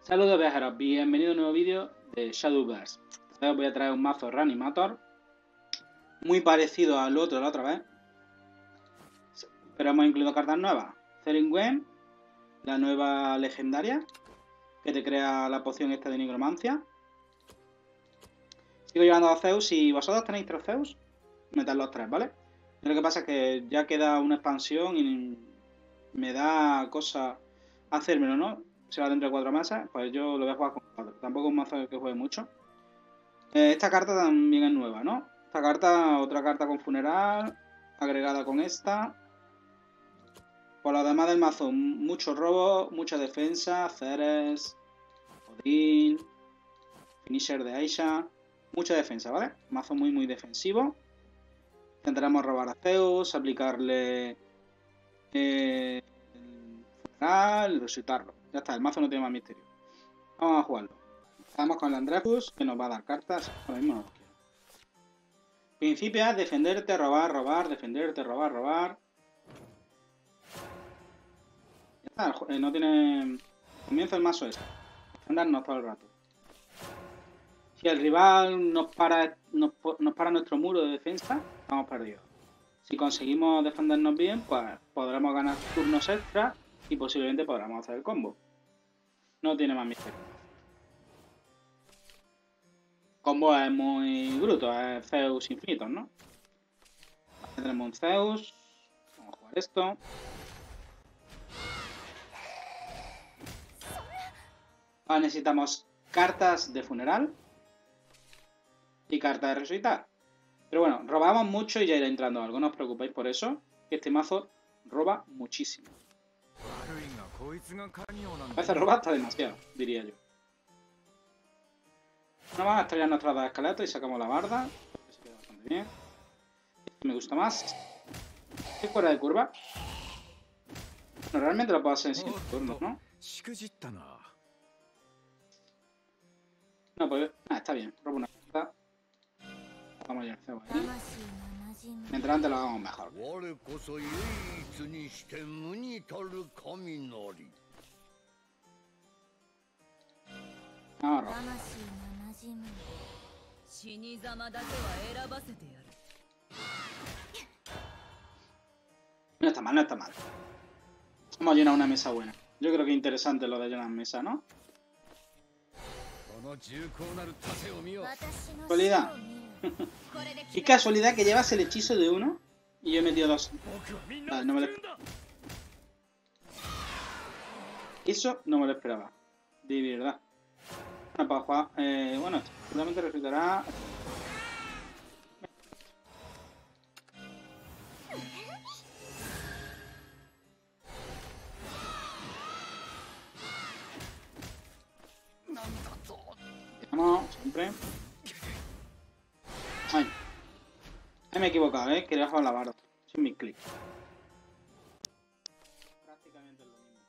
Saludos viajeros, bienvenido a un nuevo vídeo de Shadowverse. Os voy a traer un mazo Reanimator muy parecido al otro de la otra vez, pero hemos incluido cartas nuevas. Theringwen, la nueva legendaria que te crea la poción esta de nigromancia. Sigo llevando a Zeus. Si vosotros tenéis 3 Zeus, metad los 3, ¿vale? Lo que pasa es que ya queda una expansión y me da cosa hacérmelo, ¿no? Se va dentro de 4 meses, pues yo lo voy a jugar con 4. Tampoco es un mazo que juegue mucho. Esta carta también es nueva, ¿no? Esta carta, otra carta con funeral, agregada con esta. Por lo demás del mazo, mucho robo, mucha defensa, Ceres, Odín, Finisher de Aisha, mucha defensa, ¿vale? Mazo muy defensivo. Intentaremos robar a Zeus, aplicarle el funeral, resucitarlo. Ya está, el mazo no tiene más misterio. Vamos a jugarlo. Estamos con el Andrefus, que nos va a dar cartas. Ahora mismo no lo quiero. Principio es defenderte, robar, defenderte, robar. Ya está, no tiene... Comienza el mazo este. Defendernos todo el rato. Si el rival nos para nuestro muro de defensa, estamos perdidos. Si conseguimos defendernos bien, pues podremos ganar turnos extra y posiblemente podremos hacer el combo. No tiene más misterio. Combo es muy bruto, es Zeus infinitos, ¿no? Tenemos un Zeus. Vamos a jugar esto. Ahora necesitamos cartas de funeral y cartas de resucitar. Pero bueno, robamos mucho y ya irá entrando algo. No os preocupéis por eso, que este mazo roba muchísimo. A veces roba hasta demasiado, diría yo. Bueno, vamos a estrellar nuestras 2 esqueletos y sacamos la barda. Que se queda bastante bien. Este me gusta más. ¿Qué fuera de curva? Bueno, realmente lo puedo hacer en 5 turnos, ¿no? No, pues está bien. Robo una carta. Vamos ya, Zeus ahí. Mientras antes lo hagamos mejor. Vamos a robar. No está mal, no está mal. Vamos a llenar una mesa buena. Yo creo que es interesante lo de llenar mesa, ¿no? Casualidad. Qué casualidad que llevas el hechizo de uno y yo he metido 2. Vale, no me lo esperaba. Eso no me lo esperaba. De verdad. Bueno, para jugar. Bueno, seguramente resultará. Vamos, siempre. Ay. Me he equivocado, quería jugar la barda. Sin mi clic. Prácticamente es lo mismo.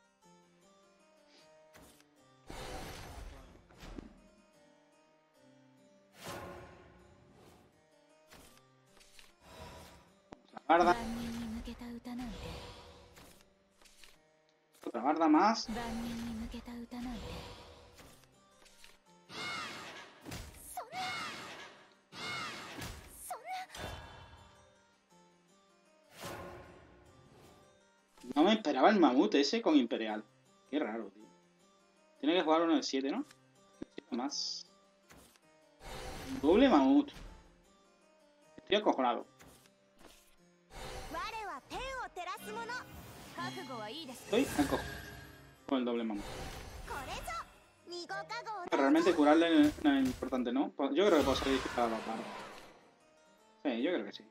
La barda. Otra barda más. No me esperaba el mamut ese con Imperial. Qué raro, tío. Tiene que jugar uno de 7, ¿no? Más. Doble mamut. Estoy acojonado. Estoy acojonado con el doble mamut. Realmente curarle no es importante, ¿no? Yo creo que puedo salir a los bardos. Sí, yo creo que sí.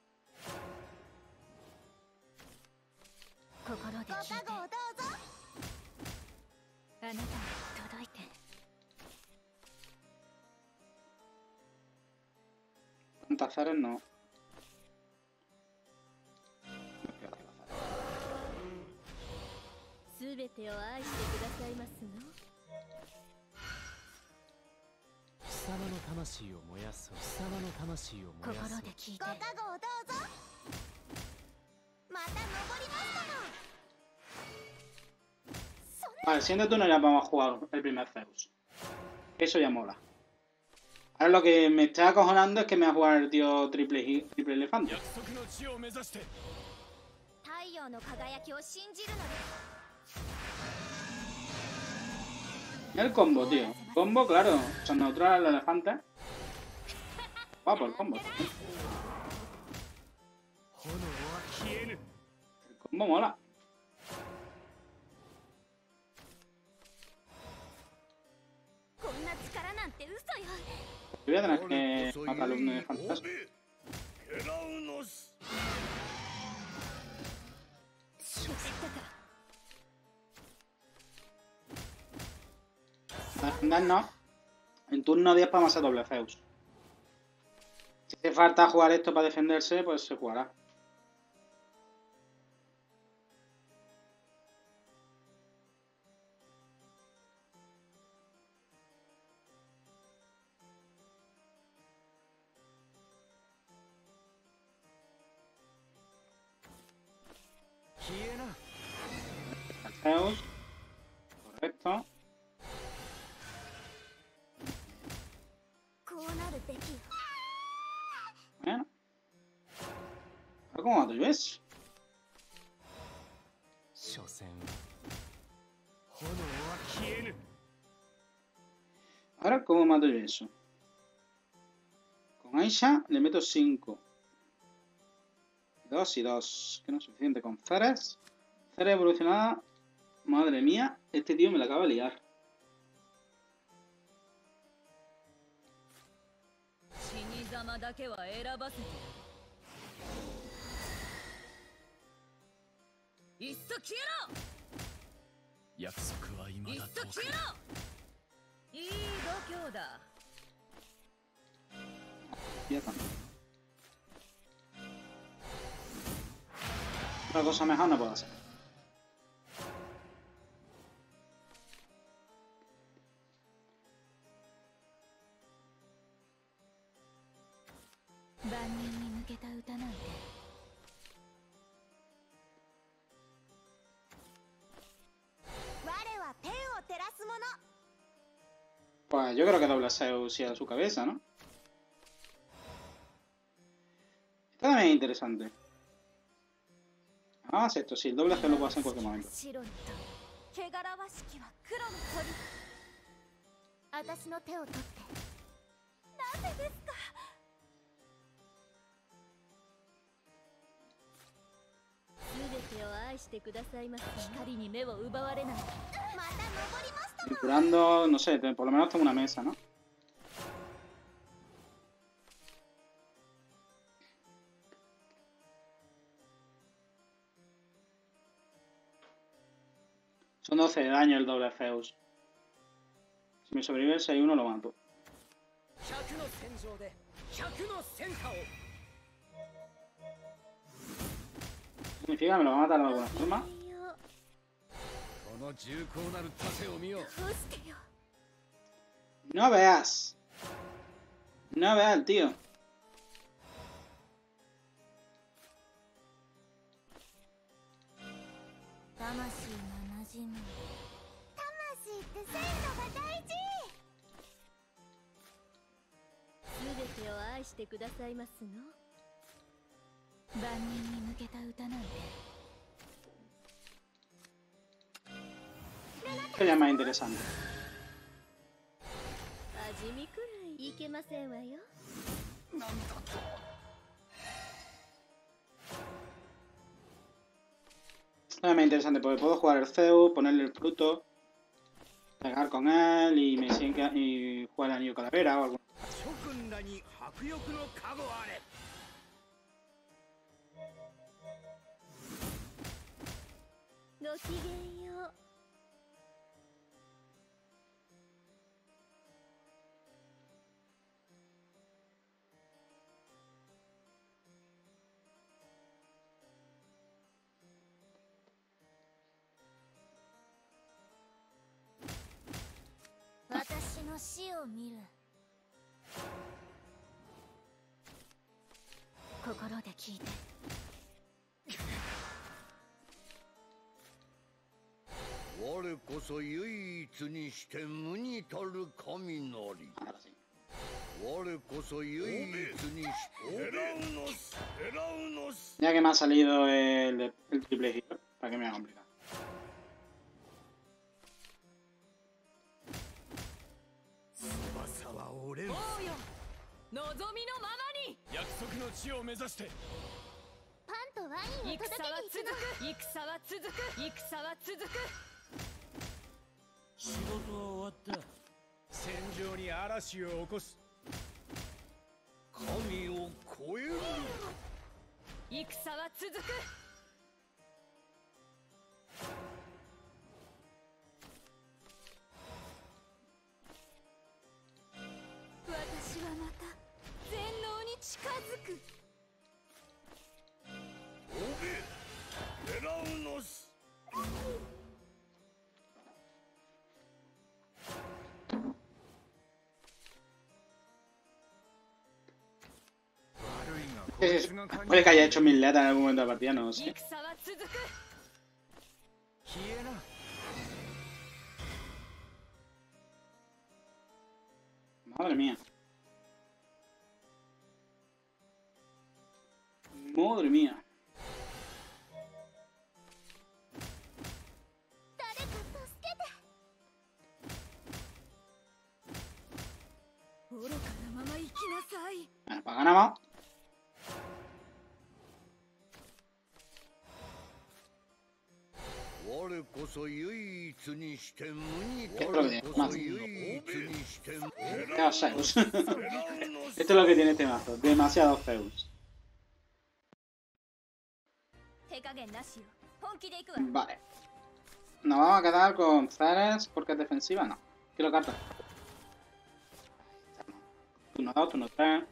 Tantas Ceres no. Vale, el siguiente turno ya vamos a jugar el primer Zeus. Eso ya mola. Ahora lo que me está acojonando es que me va a jugar el tío triple elefante. El combo, tío. Combo, claro. Son neutrales los elefantes. Guapo el combo. El combo mola. Voy a tener que matar a los elefantes. Para defendernos, en turno 10 podemos hacer doble Zeus. Si hace falta jugar esto para defenderse, pues se jugará. Zeus. Correcto. Bueno. ¿Cómo mato yo eso? Ahora, ¿cómo mato yo eso? Con Aisha le meto 5. 2 y 2. Que no es suficiente. Con Ceres. Ceres evolucionada. Madre mía, este tío me la acaba de liar. Otra cosa mejor no puedo hacer. Pues yo creo que doble Zeus sí a su cabeza, ¿no? Esto también es interesante. Vamos a hacer esto, sí, el doble Zeus lo puedo hacer en cualquier momento. Y curando, no sé, por lo menos tengo una mesa, ¿no? Son 12 de daño el doble Zeus. Si me sobrevive el 6-1 lo mato. Significa que me lo va a matar de alguna forma. No veas. No veas el tío. Esto ya es más interesante. Esto es más interesante porque puedo jugar el Zeus, ponerle el fruto, pegar con él y me y jugar el anillo calavera o algo. Ahora sí. Ya que me ha salido el triple giro, ¿para qué me voy a complicar? Puede que haya hecho 1000 letras en algún momento de la partida, no sé. Madre mía. Madre mía. Bueno, pues ganamos. ¿Qué es lo que tiene este mazo? Demasiados Zeus. Esto es lo que tiene este mazo. Demasiados Zeus. Vale. Nos vamos a quedar con Ceres porque es defensiva, no. Quiero cartas. Turno 2, turno 3.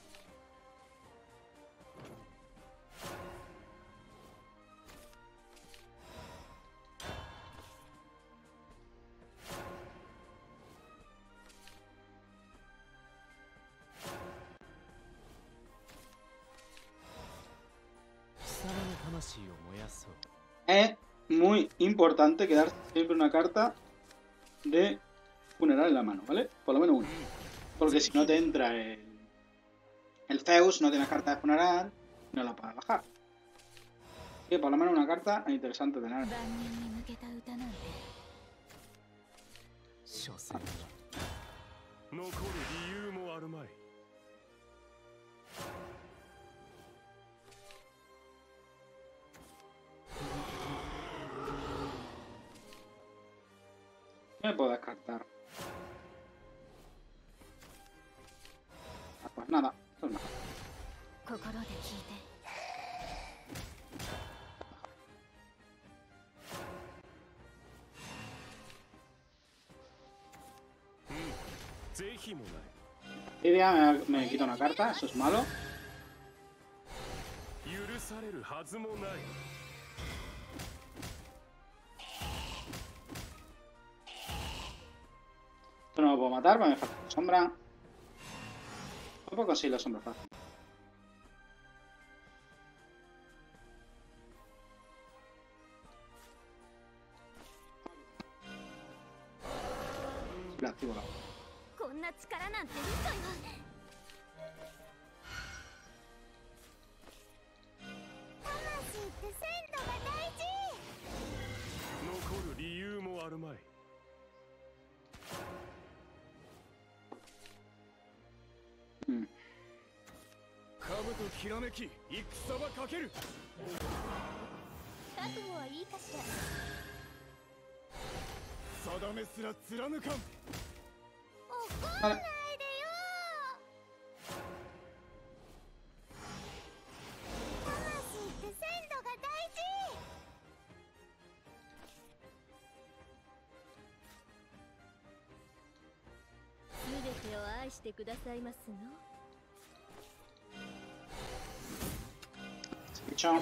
Es muy importante quedar siempre una carta de funeral en la mano, ¿vale? Por lo menos una. Porque si no te entra el Zeus, no tienes carta de funeral, no la puedes bajar. Así que por lo menos una carta es interesante tener. ¿Qué me puedo descartar? Ah, pues nada, esto es nada. Lidia me quita una carta, eso es malo. Esto no lo puedo matar, porque me falta la sombra. No puedo conseguir la sombra fácil. La activo la. Vale. Chao.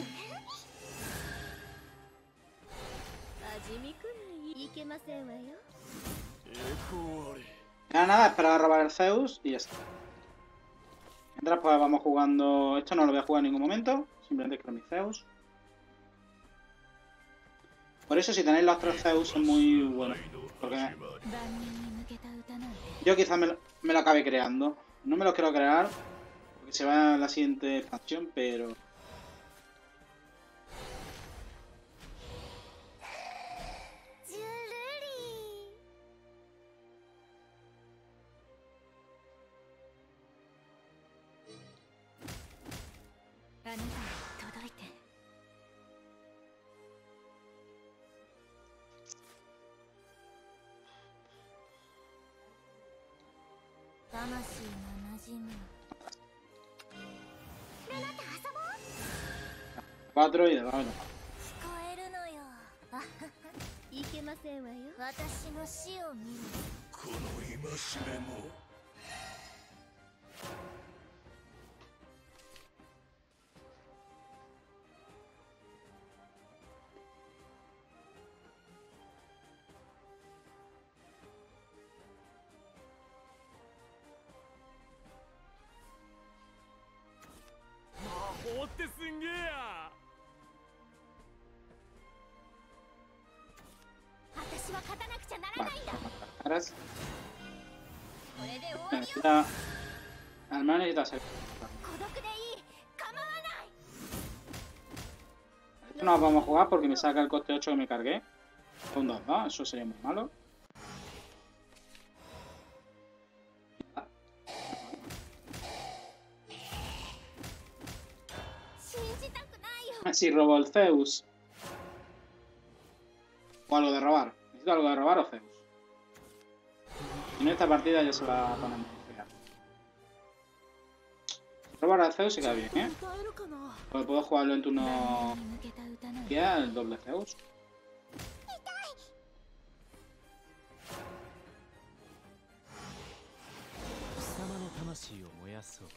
Nada, esperar a robar el Zeus y ya está. Mientras pues vamos jugando. Esto no lo voy a jugar en ningún momento. Simplemente quiero mi Zeus. Por eso si tenéis los 3 Zeus son muy buenos. Porque yo quizás me lo acabe creando. No me lo quiero crear porque se va a la siguiente expansión, pero... あなたに届いて。魂が馴染む。ルナと遊ぼう。 4 y de 聞こえるのよ。あははいけませんわよ。私の死を見る。 この戒めも。 魔法ってすんげえや。 私は勝たなくちゃならないんだ。 Ahora これで終わりよ。 necesita... Al menos necesita ser... 孤独でいい。構わない。 Esto no lo vamos a jugar porque me saca el coste 8 que me cargué. Un 2, ¿no? Eso sería muy malo. Si robo el Zeus. O algo de robar. Necesito algo de robar o Zeus. En esta partida ya se va a poner muy fea. Robar al Zeus se queda bien, ¿eh? Porque puedo jugarlo en turno... Ya, el doble Zeus. 貴様の魂を燃やそう。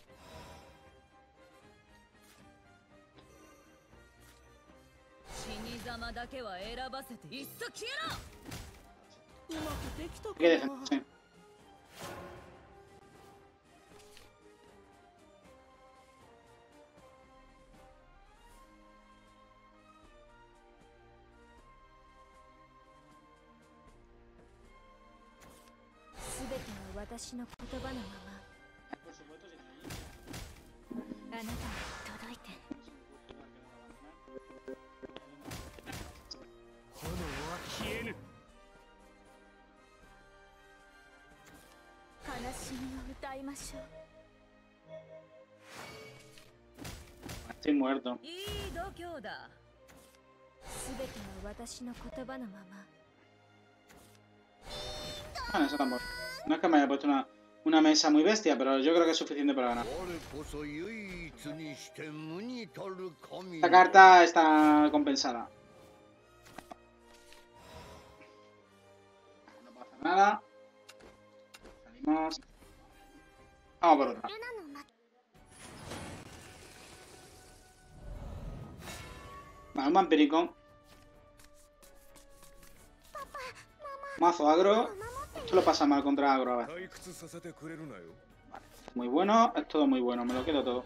死に様だけは選ばせていっそ消えろ。うまくできたか ¿Qué defensa? Sí. Por supuesto, si tenéis... あなたに届いて。 炎は消えぬ。 悲しみを歌いましょう。 Estoy muerto. いい度胸だ。 すべては私の言葉のまま。 Bueno, eso tampoco. No es que me haya puesto una mesa muy bestia, pero yo creo que es suficiente para ganar. 我こそ唯一にして無にたる神。 Esta carta está compensada. No pasa nada. Salimos. Vamos por otra. Vale, un vampirico. Mazo agro. Esto lo pasa mal contra agro, a ver. 退屈させてくれるなよ。 Muy bueno, es todo muy bueno, me lo quedo todo.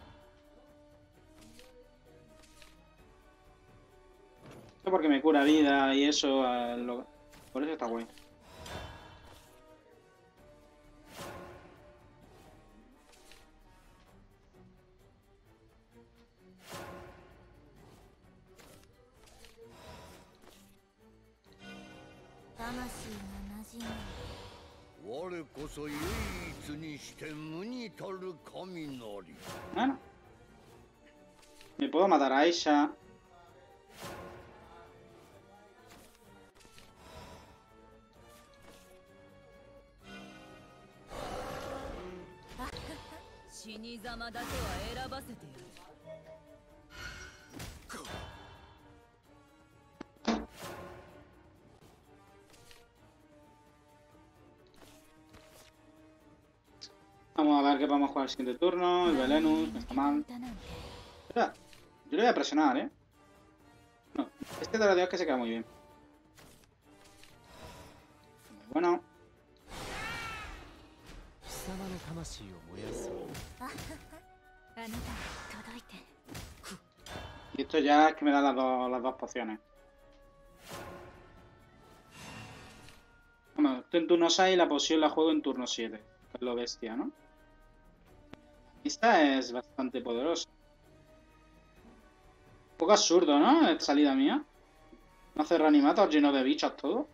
Esto porque me cura vida y eso, por eso está guay. « 我こそ唯一にして無にたる神なり。 Bueno. Me puedo matar a Aisha. 「死に様だけは選ばせてやる」 Vamos a ver qué podemos jugar el siguiente turno. El Velenus, no está mal. Espera, yo le voy a presionar, ¿eh? No, este de la Dios que se queda muy bien. Muy bueno. 貴様の魂を燃やそう。 あなたに届いて。 Y esto ya es que me da las dos pociones. Esto en turno 6 y la poción la juego en turno 7. Que es lo bestia, ¿no? Esta es bastante poderosa. Un poco absurdo, ¿no? Esta salida mía. No hace reanimatos llenos de bichos todo.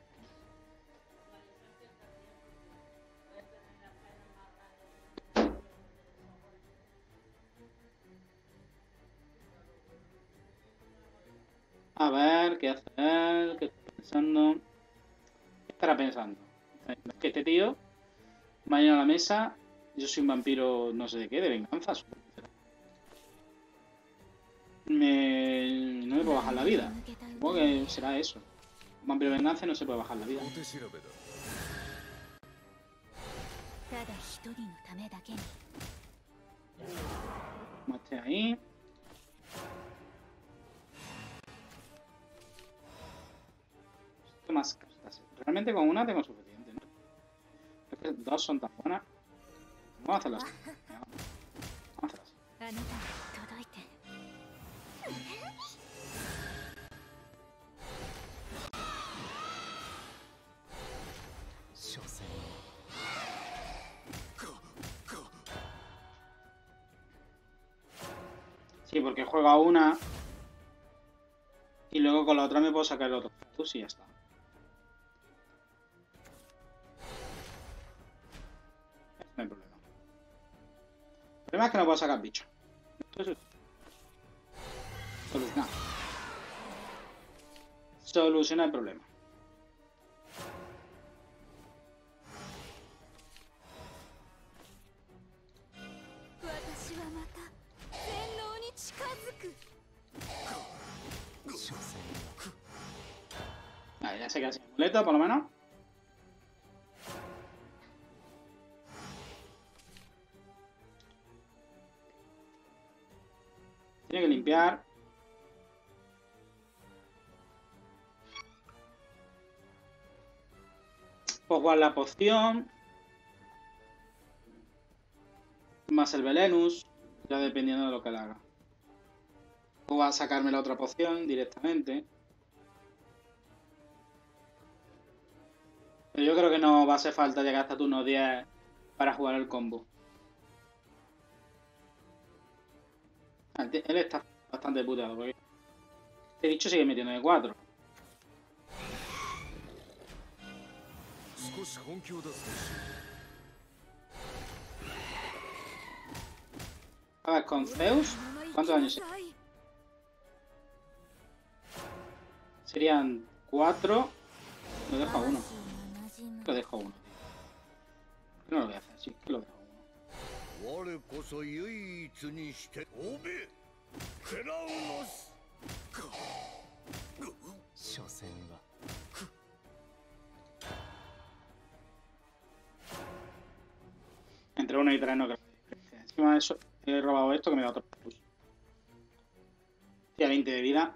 A ver, ¿qué hace él? ¿Qué está pensando? ¿Qué estará pensando? Que este tío me ha ido a la mesa. Yo soy un vampiro no sé de qué, de venganza. No me puedo bajar la vida. Supongo que será eso. Un vampiro de venganza y no se puede bajar la vida. 表調べだ。 ただ一人のためだけに Como esté ahí. Esto más cartas. Realmente con una tengo suficiente, ¿no? Es que dos son tan buenas. Vamos a hacerlas. Vamos a hacerlas. あなたに届いて所詮 Sí, porque juego a una y luego con la otra me puedo sacar el otro status y ya está. No hay problema. El problema es que no puedo sacar bicho. Entonces, soluciona. Soluciona el problema. Vale, ya se queda sin amuleto, por lo menos. Tiene que limpiar. Puedo jugar la poción. Más el Velenus. Ya dependiendo de lo que le haga. O va a sacarme la otra poción directamente. Pero yo creo que no va a hacer falta llegar hasta turno 10 para jugar el combo. Él está bastante puteado porque este bicho sigue metiendo de 4. 少し本気を出すとしよ A ver, con Zeus, ¿cuántos daños serían? 4. Lo dejo a 1. Lo dejo a 1. No lo voy a hacer, sí, que lo dejo a 1. 我こそ唯一にしてオベクラウノス所詮は Entre 1 y 3 no creo que haya diferencia. Encima de eso, he robado esto que me da otro plus. Tiene 20 de vida.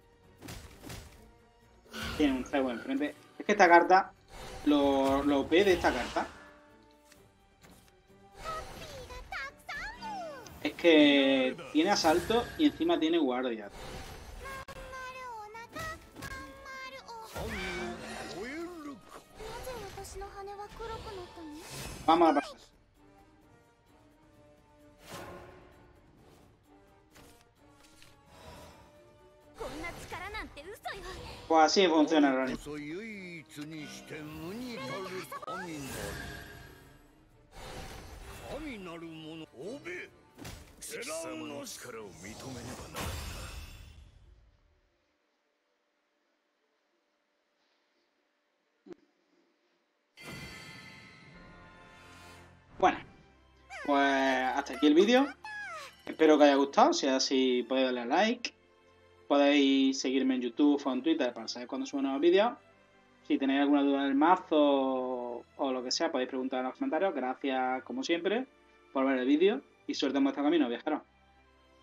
Tiene un Zeus enfrente. Es que esta carta, lo OP de esta carta, es que tiene asalto y encima tiene guardia. 神を超えるか私の羽は黒くなったの Vamos a pasar. Pues así funciona el 我 running. こそ唯一にして無にたる神なる神なる者オベクラウノス力を認めねばならん。 Bueno, pues hasta aquí el vídeo. Espero que haya gustado. Si es así, podéis darle a like. Podéis seguirme en YouTube o en Twitter para saber cuándo subo nuevos vídeos. Si tenéis alguna duda del mazo o lo que sea, podéis preguntar en los comentarios. Gracias, como siempre, por ver el vídeo y suerte en vuestro camino, viajeros.